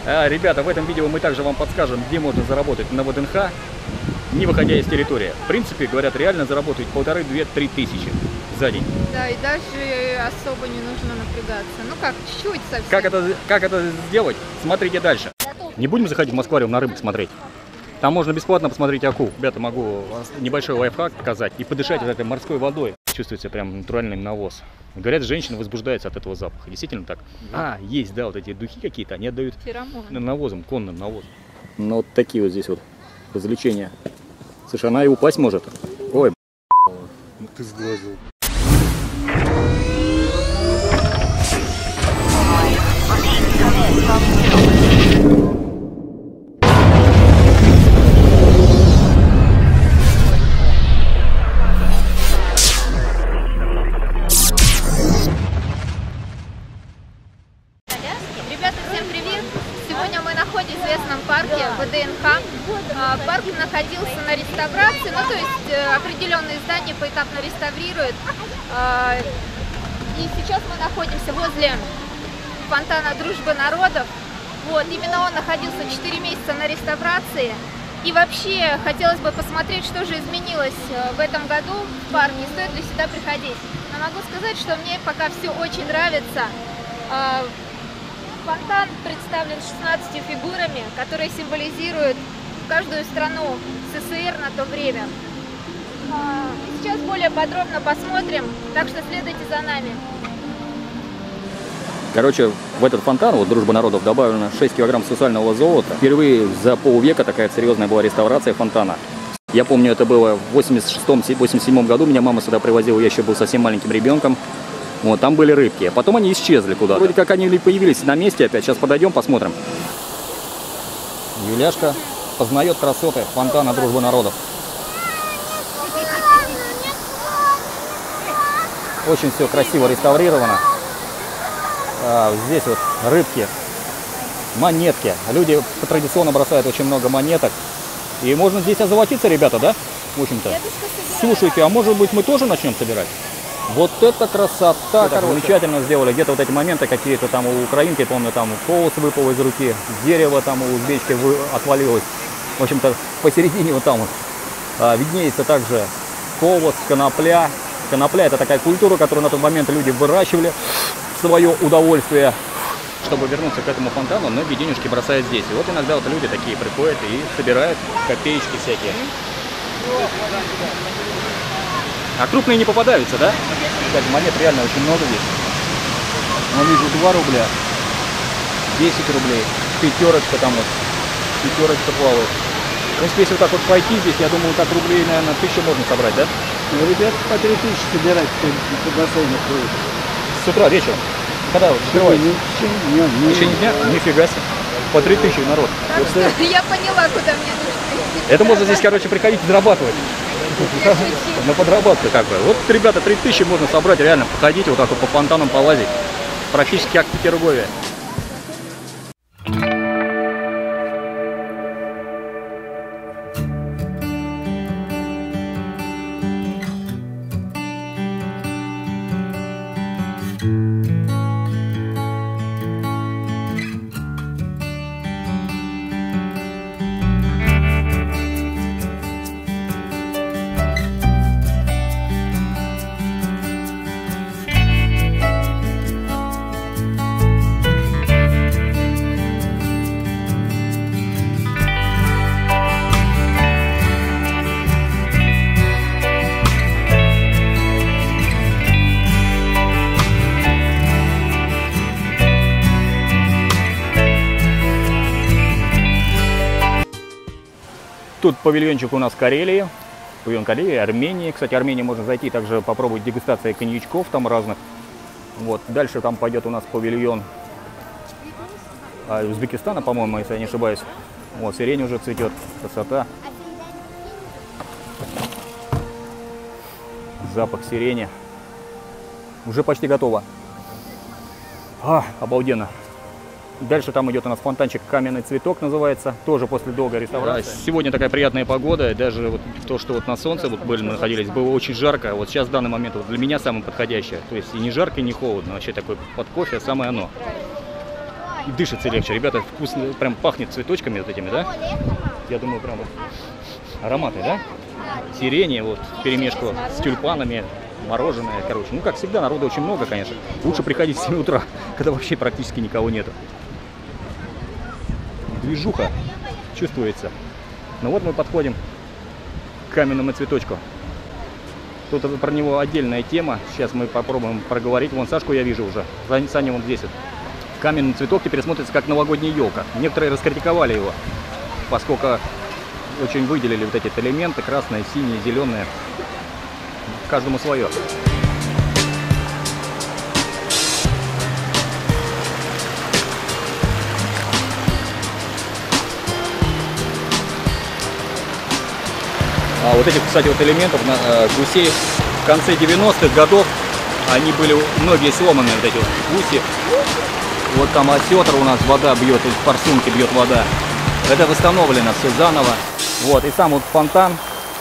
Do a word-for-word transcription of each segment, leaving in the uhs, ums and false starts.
А, ребята, в этом видео мы также вам подскажем, где можно заработать на ВДНХ, не выходя из территории. В принципе, говорят, реально заработать полторы, две, три тысячи за день. Да, и даже особо не нужно напрягаться. Ну как, чуть-чуть совсем. Как это, как это сделать? Смотрите дальше. Не будем заходить в аквариум на рыбок смотреть. Там можно бесплатно посмотреть акул. Ребята, могу небольшой лайфхак показать и подышать вот этой морской водой. Чувствуется прям натуральный навоз. Говорят, женщина возбуждается от этого запаха. Действительно так? А, есть, да, вот эти духи какие-то, они отдают феромон. Навозом, конным навозом. Ну вот такие вот здесь вот развлечения. Слушай, она и упасть может. Ой, ну ты сглазил. Ребята, всем привет! Сегодня мы находимся в известном парке ВДНХ. Парк находился на реставрации, ну то есть определенные здания поэтапно реставрируют. И сейчас мы находимся возле фонтана Дружбы народов. Вот, именно он находился четыре месяца на реставрации. И вообще хотелось бы посмотреть, что же изменилось в этом году в парке, стоит ли сюда приходить. Но могу сказать, что мне пока все очень нравится. Фонтан представлен шестнадцатью фигурами, которые символизируют каждую страну СССР на то время. И сейчас более подробно посмотрим, так что следуйте за нами. короче, в этот фонтан, вот Дружба народов, добавлено шесть килограмм сусального золота. Впервые за полвека такая серьезная была реставрация фонтана. Я помню, это было в восемьдесят шестом — восемьдесят седьмом году, меня мама сюда привозила, я еще был совсем маленьким ребенком. Вот, там были рыбки, а потом они исчезли куда-то. Вроде как они появились на месте опять, сейчас подойдем, посмотрим. Юляшка познает красоты фонтана Дружбы народов. Очень все красиво реставрировано. А, здесь вот рыбки, монетки. Люди традиционно бросают очень много монеток. И можно здесь озолотиться, ребята, да? В общем-то. Слушайте, а может быть мы тоже начнем собирать? Вот это красота! Это замечательно сделали. Где-то вот эти моменты какие-то там у украинки, помню, там колос выпал из руки, дерево там у узбечки отвалилось. В общем-то, посередине вот там вот а, виднеется также колос, конопля. Конопля — это такая культура, которую на тот момент люди выращивали в свое удовольствие. Чтобы вернуться к этому фонтану, многие денежки бросают здесь. И вот иногда вот люди такие приходят и собирают копеечки всякие. А крупные не попадаются, да? Кстати, монет реально очень много здесь. Я вижу два рубля, десять рублей, пятерочка там вот, пятерочка плавает. В принципе, если вот так вот пойти здесь, я думаю, так рублей, наверное, тысячу можно собрать, да? Ну, ребят, по три тысячи собирать по бассейну ходит. С утра, вечером. Когда вот открываете? В течение дня? Нифига себе. По три тысячи народ. Я поняла, куда мне нужно идти. Это можно здесь, короче, приходить и зарабатывать. На подработку как бы. Вот, ребята, три тысячи можно собрать, реально, походить вот так вот по фонтанам полазить. Практически как в Петербурге. Тут павильончик у нас Карелии, павильон Карелии, Армении. Кстати, Армении можно зайти, также попробовать дегустация коньячков там разных. Вот. Дальше там пойдет у нас павильон а, Узбекистана, по-моему, если я не ошибаюсь. Вот, сирень уже цветет, красота. Запах сирени. Уже почти готово. А, обалденно. Дальше там идет у нас фонтанчик «Каменный цветок» называется, тоже после долгой реставрации. Да, сегодня такая приятная погода, даже вот то, что вот на солнце вот были, мы находились, было очень жарко. Вот сейчас в данный момент вот для меня самое подходящее. То есть и не жарко, и не холодно, вообще такой под кофе самое оно. И дышится легче. Ребята, вкусно, прям пахнет цветочками вот этими, да? Я думаю, прям вот ароматы, да? Сирени, вот, в перемешку с тюльпанами, мороженое, короче. Ну, как всегда, народу очень много, конечно. Лучше приходить в семь утра, когда вообще практически никого нету. Движуха чувствуется. Ну вот мы подходим к каменному цветочку. Тут про него отдельная тема. Сейчас мы попробуем проговорить. Вон Сашку я вижу уже. Саня вон здесь вот. Каменный цветок теперь смотрится как новогодняя елка. Некоторые раскритиковали его, поскольку очень выделили вот эти элементы. Красное, синее, зеленое. Каждому свое. А вот этих, кстати, вот элементов э, гусей в конце девяностых годов, они были многие сломанные, вот эти вот гуси. Вот там осетр у нас вода бьет, из форсунки бьет вода. Это восстановлено все заново. Вот, и сам вот фонтан.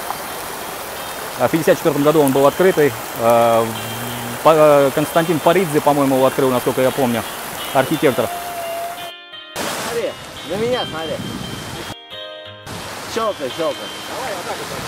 В пятьдесят четвёртом году он был открытый. Константин Паридзе, по-моему, его открыл, насколько я помню, архитектор. Смотри, на меня смотри. Щелкай, щелкай. Давай, вот так вот.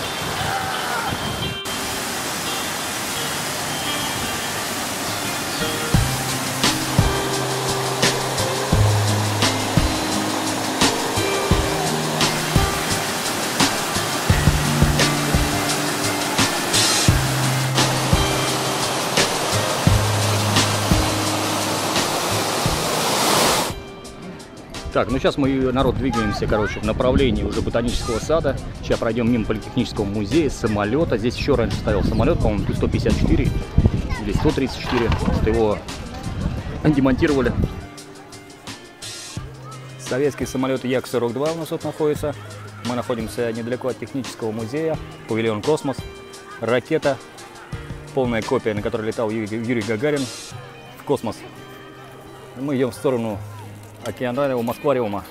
Так, ну сейчас мы, народ, двигаемся, короче, в направлении уже ботанического сада. Сейчас пройдем мимо политехнического музея, самолета. Здесь еще раньше стоял самолет, по-моему, Ту сто пятьдесят четыре или сто тридцать четыре. Вот его демонтировали. Советский самолет Як сорок два у нас тут находится. Мы находимся недалеко от технического музея, павильон «Космос». Ракета, полная копия, на которой летал Юрий Гагарин в космос. Мы идем в сторону океанариума, Москвариума.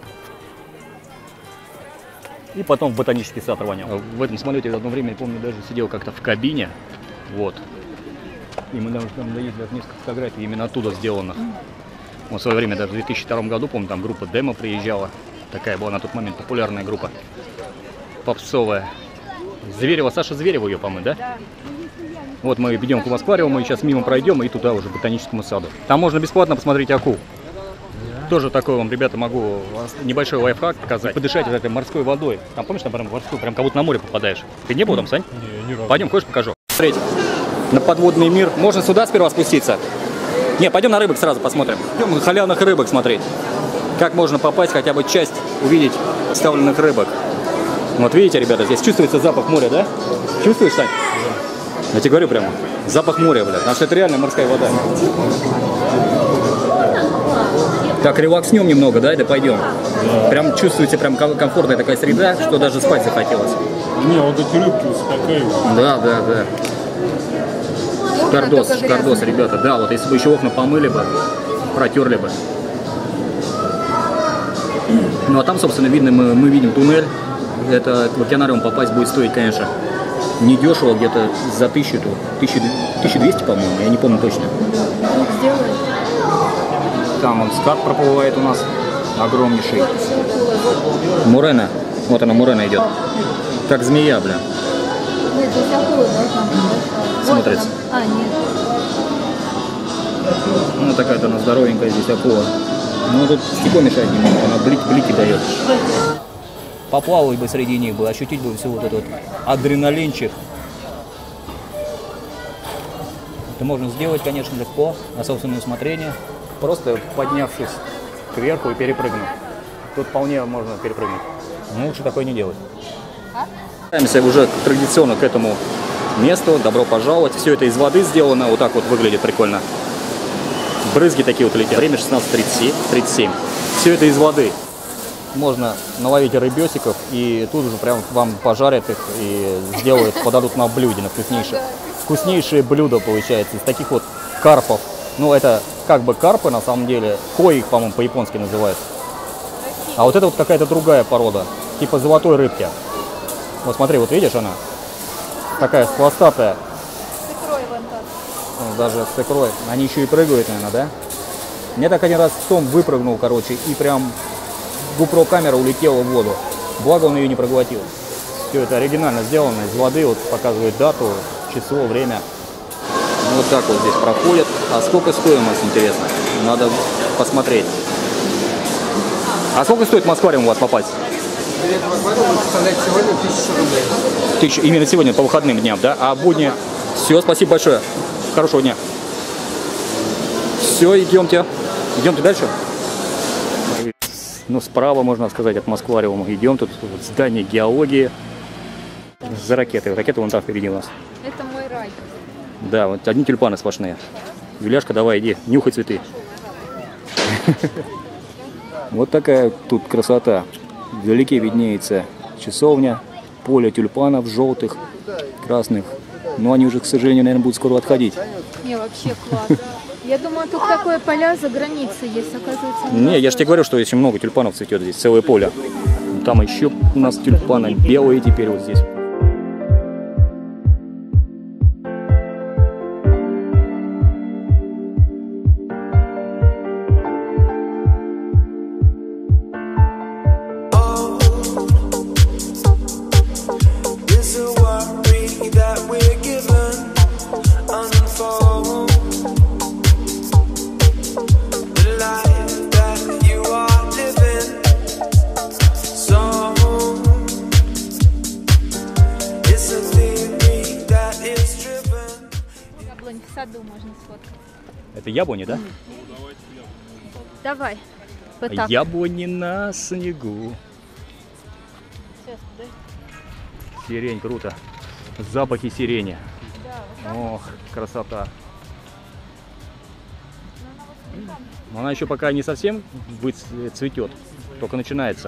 И потом в ботанический сад рванем. В этом самолете в одно время, я помню, даже сидел как-то в кабине. Вот. И мы даже там доездили от нескольких фотографий именно оттуда сделанных. Вот в свое время, даже в две тысячи втором году, помню, там группа Демо приезжала. Такая была на тот момент популярная группа. Попсовая. Зверева, Саша Зверева ее, по-моему, да? Да. Вот мы идем к Москвариуму, мы сейчас мимо пройдем и туда уже, к ботаническому саду. Там можно бесплатно посмотреть акул. Тоже такой вам, ребята, могу небольшой лайфхак показать. Подышать вот этой морской водой. Там, помнишь, там прям морскую, прям как будто на море попадаешь. Ты не был там, Сань? Не, не разу. Пойдем, хочешь, покажу. Смотрите, на подводный мир. Можно сюда сперва спуститься? Не, пойдем на рыбок сразу посмотрим. Пойдем халявных рыбок смотреть. Как можно попасть, хотя бы часть увидеть вставленных рыбок. Вот видите, ребята, здесь чувствуется запах моря, да? Чувствуешь, Сань? Да. Я тебе говорю прямо, запах моря, блядь. Потому что это реально морская вода. Так, релакснем немного, да, это пойдем. Да. Прям чувствуете, прям комфортная такая среда, что даже спать захотелось. Не, вот эти рыбки успокаивают. Да, да, да. Шикардос, шикардос, ребята. Да, вот если бы еще окна помыли бы, протерли бы. Ну а там, собственно, видно, мы, мы видим туннель. Это в океанариум попасть будет стоить, конечно, недешево, где-то за тысячу, тысячу двести, по-моему, я не помню точно. Там он скат проплывает у нас, огромнейший. Мурена, вот она, Мурена идет. Как змея, бля. Нет, здесь акула должна быть. Смотрится. А, нет. Ну, такая-то она здоровенькая здесь акула. Ну, тут стекло мешает немного, она блики, блики дает. Поплавать бы среди них бы, ощутить бы все вот этот вот адреналинчик. Это можно сделать, конечно, легко, на собственное усмотрение. Просто поднявшись кверху и перепрыгнув. Тут вполне можно перепрыгнуть. Но лучше такое не делать. Возвращаемся уже традиционно к этому месту. Добро пожаловать. Все это из воды сделано. Вот так вот выглядит прикольно. Брызги такие вот летят. Время шестнадцать тридцать семь. Все это из воды. Можно наловить рыбесиков и тут же прям вам пожарят их и сделают, подадут на блюде, на вкуснейшее. Вкуснейшее блюдо получается из таких вот карпов. Ну, это как бы карпы, на самом деле. Кои их, по-моему, по-японски называют. А вот это вот какая-то другая порода. Типа золотой рыбки. Вот смотри, вот видишь она? Такая хвостатая. С икрой вон так. Ну, даже с икрой. Они еще и прыгают, наверное, да? Мне так один раз Том выпрыгнул, короче, и прям GoPro камера улетела в воду. Благо он ее не проглотил. Все это оригинально сделано из воды, вот показывает дату, число, время. Вот так вот здесь проходит. А сколько стоимость, интересно? Надо посмотреть. А сколько стоит в Москвариум у вас попасть? Билет в аквариум будет составлять сегодня тысячу рублей. Тысяча, именно сегодня, по выходным дням, да? А будни? Все, спасибо большое. Хорошего дня. Все, идемте. Идемте дальше. Ну, справа, можно сказать, от Москвариума. Идем, тут вот здание геологии. За ракетой. Ракета вон там впереди у нас. Это мой рай. Да, вот одни тюльпаны сплошные. Юляшка, давай, иди, нюхай цветы. Вот такая тут красота. Вдалеке виднеется часовня, поле тюльпанов желтых, красных. Но они уже, к сожалению, наверное, будут скоро отходить. Не, вообще класс. Я думаю, тут такое поля за границей есть, оказывается. Не, я же тебе говорю, что очень много тюльпанов цветет здесь, целое поле. Там еще у нас тюльпаны белые теперь вот здесь. В саду можно сфоткать. Это яблони, да? Давай. Вот так. Яблони на снегу. Сейчас, да? Сирень, круто. Запахи сирени. Да, вот так. Ох, красота. Но она еще пока не совсем цветет, только начинается.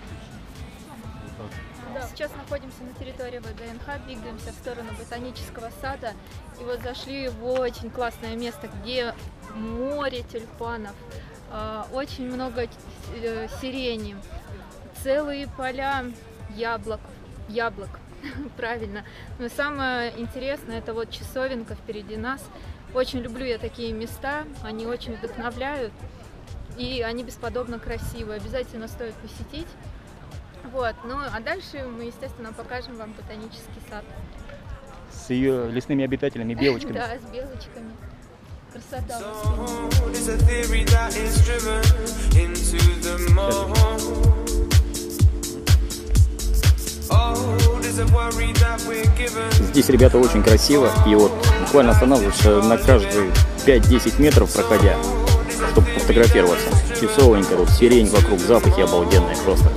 Сейчас находимся на территории ВДНХ, двигаемся в сторону ботанического сада. И вот зашли в очень классное место, где море тюльпанов, очень много сирени, целые поля яблок, яблок, правильно. Но самое интересное, это вот часовенка впереди нас. Очень люблю я такие места, они очень вдохновляют, и они бесподобно красивые. Обязательно стоит посетить. Вот, ну а дальше мы, естественно, покажем вам ботанический сад. С ее лесными обитателями, белочками. Да, с белочками. Красота. Здесь, ребята, очень красиво. И вот буквально останавливаешься на каждые пять-десять метров, проходя, чтобы фотографироваться. Часовенька, вот сирень вокруг, запахи обалденные просто.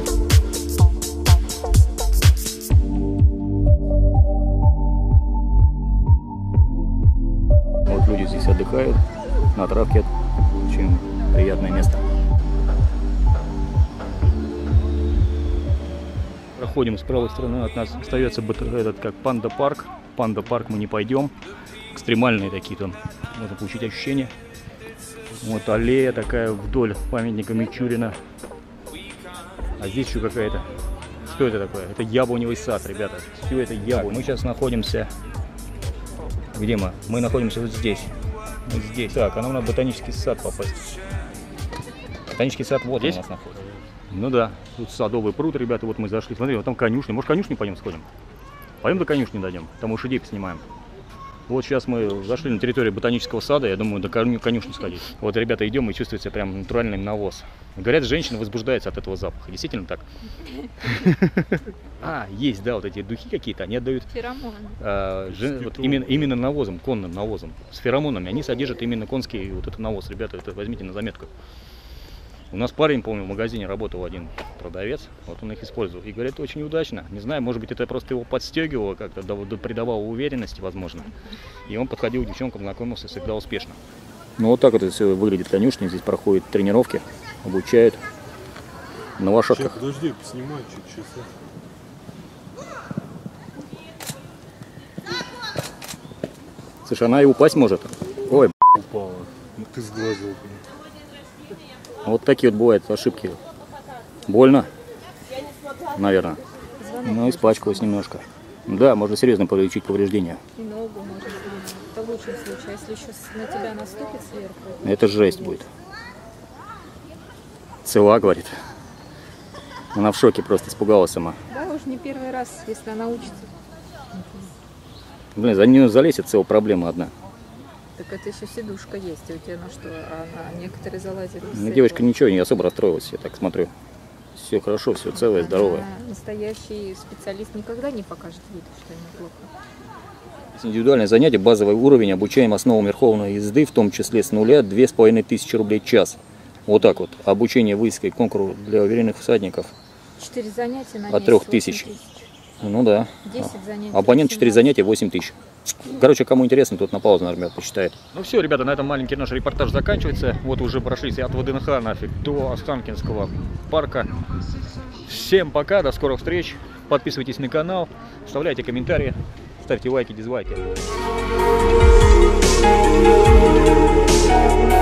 Люди здесь отдыхают на травке, очень приятное место. Проходим с правой стороны, от нас остается этот как панда парк. Панда парк мы не пойдем, экстремальные такие там, можно получить ощущения. Вот аллея такая вдоль памятника Мичурина. А здесь еще какая-то, что это такое? Это яблоневый сад, ребята. Все это яблонь. Мы сейчас находимся. Где мы? Мы находимся вот здесь. Вот здесь. Так, а нам надо в ботанический сад попасть. Ботанический сад вот здесь у нас находится. Ну да, тут садовый пруд, ребята, вот мы зашли. Смотри, вот там конюшня. Может, конюшни пойдем сходим? Пойдем до конюшни дойдем, там лошадей снимаем. Вот сейчас мы зашли на территорию ботанического сада, я думаю, до конюшни сходить. Вот, ребята, идем и чувствуется прям натуральный навоз. Говорят, женщина возбуждается от этого запаха. Действительно так? А, есть, да, вот эти духи какие-то, они отдают феромоны. А, жен, вот именно, именно навозом, конным навозом, с феромонами. Они содержат именно конский вот этот навоз. Ребята, это возьмите на заметку. У нас парень, помню, в магазине работал один продавец, вот он их использовал. И говорит, очень удачно. Не знаю, может быть, это просто его подстегивало, как-то придавало уверенности, возможно. И он подходил к девчонкам, знакомился всегда успешно. Ну вот так вот это все выглядит конюшня. Здесь проходят тренировки, обучают на лошадках. Сейчас, подожди, поснимай чуть часы. Слушай, она и упасть может. Ой, упала. Ну ты сглазил. Вот такие вот бывают ошибки. Больно, наверное. Ну, испачкалась немножко. Да, можно серьезно полечить повреждения. И ногу можно. Это в лучшем случае. А если еще на тебя наступит сверху? Это жесть будет. Цела, говорит. Она в шоке, просто испугалась сама. Да, уже не первый раз, если она учится. Блин, за нее залезет, целая проблема одна. Так это еще сидушка есть у тебя, ну что, она, некоторые залазили. Ну, девочка ничего, не особо расстроилась, я так смотрю. Все хорошо, все целое, здоровое. Настоящий специалист никогда не покажет виду, что ему плохо. Индивидуальное занятие, базовый уровень, обучаем основам верховной езды, в том числе с нуля, две с половиной тысячи рублей в час. Вот так вот. Обучение выездкой конкурсу для уверенных всадников Четыре занятия на от трех тысяч. Ну да. десять занятий. Абонент четыре занятия, восемь тысяч. Короче, кому интересно, тот на паузу нажмет, почитает. Ну все, ребята, на этом маленький наш репортаж заканчивается. Вот уже прошлись от ВДНХ нафиг до Останкинского парка. Всем пока, до скорых встреч. Подписывайтесь на канал, оставляйте комментарии, ставьте лайки, дизлайки.